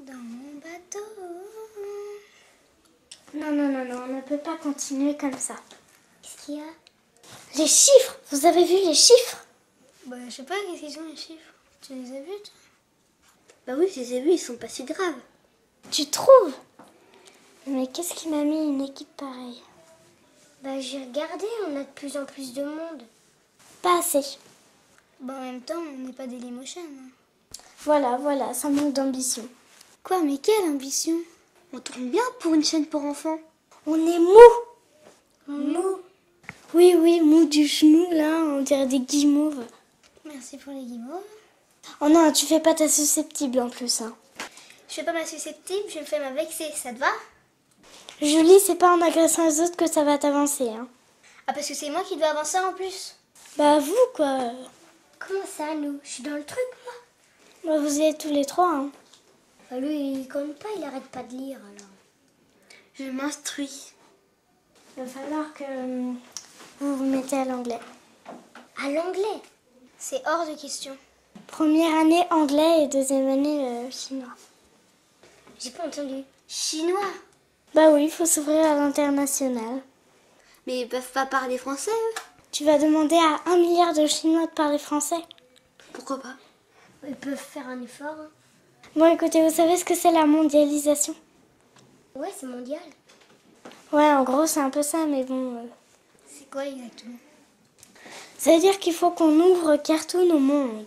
dans mon bateau. Non, non, non, non, on ne peut pas continuer comme ça. Qu'est-ce qu'il y a? Les chiffres, vous avez vu les chiffres? Bah, je sais pas, qu'est-ce qu'ils sont les chiffres? Tu les as vus, toi? Bah oui, je les ai vus, ils sont pas si graves. Tu trouves? Mais qu'est-ce qui m'a mis une équipe pareille? Bah, j'ai regardé, on a de plus en plus de monde. Pas assez. Bah, en même temps, on n'est pas Dailymotion. Hein. Voilà, voilà, ça manque d'ambition. Quoi, mais quelle ambition? On tourne bien pour une chaîne pour enfants. On est mou. Mou. Oui, oui, mou du genou, là, on dirait des guimauves. Merci pour les guimauves. Oh non, tu fais pas ta susceptible en plus, hein. Je fais pas ma susceptible, je me fais ma vexer, ça te va? Julie, c'est pas en agressant les autres que ça va t'avancer, hein. Ah, parce que c'est moi qui dois avancer en plus. Bah vous, quoi. Comment ça, nous? Je suis dans le truc, moi. Bah, vous y êtes tous les trois, hein. Bah, lui, il compte pas, il arrête pas de lire, alors. Je m'instruis. Il va falloir que vous vous mettez à l'anglais. À l'anglais? C'est hors de question. Première année anglais et deuxième année chinois. J'ai pas entendu. Chinois? Bah oui, il faut s'ouvrir à l'international. Mais ils peuvent pas parler français, eux. Tu vas demander à 1 milliard de Chinois de parler français? Pourquoi pas? Ils peuvent faire un effort. Hein. Bon, écoutez, vous savez ce que c'est la mondialisation? Ouais, c'est mondial. Ouais, en gros, c'est un peu ça, mais bon... C'est quoi exactement? Ça veut dire qu'il faut qu'on ouvre Cartoon au monde.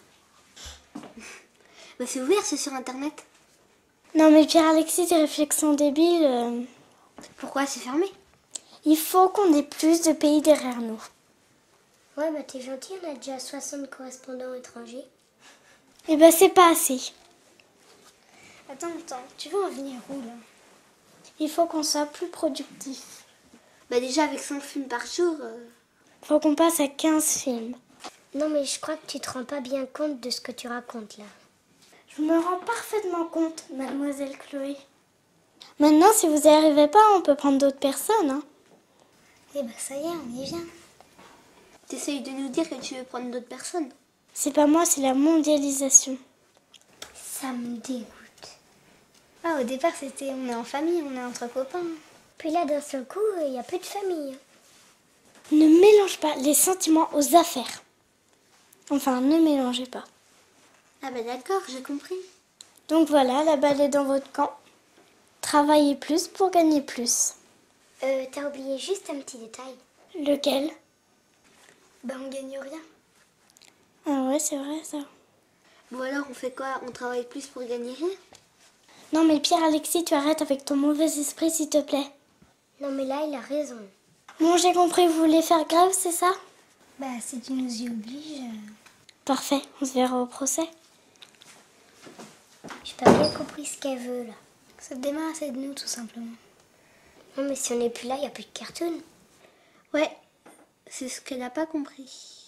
Bah c'est ouvert, c'est sur Internet. Non, mais Pierre-Alexis, tes réflexions débiles... Pourquoi c'est fermé? Il faut qu'on ait plus de pays derrière nous. Ouais, bah t'es gentil, on a déjà 60 correspondants étrangers. Eh ben, c'est pas assez. Attends, tu veux en venir où, là? Il faut qu'on soit plus productif. Bah déjà avec 5 films par jour... Faut qu'on passe à 15 films. Non, mais je crois que tu te rends pas bien compte de ce que tu racontes, là. Je me rends parfaitement compte, mademoiselle Chloé. Maintenant, si vous n'y arrivez pas, on peut prendre d'autres personnes, hein. Eh bah ça y est, on y vient. T'essayes de nous dire que tu veux prendre d'autres personnes. C'est pas moi, c'est la mondialisation. Ça me dégoûte. Ah, au départ, c'était on est en famille, on est entre copains. Puis là, d'un seul coup, il n'y a plus de famille. Ne mélange pas les sentiments aux affaires. Enfin, ne mélangez pas. Ah bah d'accord, j'ai compris. Donc voilà, la balle est dans votre camp. Travaillez plus pour gagner plus. T'as oublié juste un petit détail. Lequel? Bah, on gagne rien. Ah ouais, c'est vrai ça. Bon alors on fait quoi? On travaille plus pour gagner rien? Non mais Pierre-Alexis, tu arrêtes avec ton mauvais esprit, s'il te plaît. Non, mais là, il a raison. Bon, j'ai compris, vous voulez faire grève, c'est ça? Bah, si tu nous y obliges... Parfait, on se verra au procès. J'ai pas bien compris ce qu'elle veut, là. Se débarrasser de nous, tout simplement. Non, mais si on n'est plus là, il n'y a plus de cartoon. Ouais, c'est ce qu'elle n'a pas compris.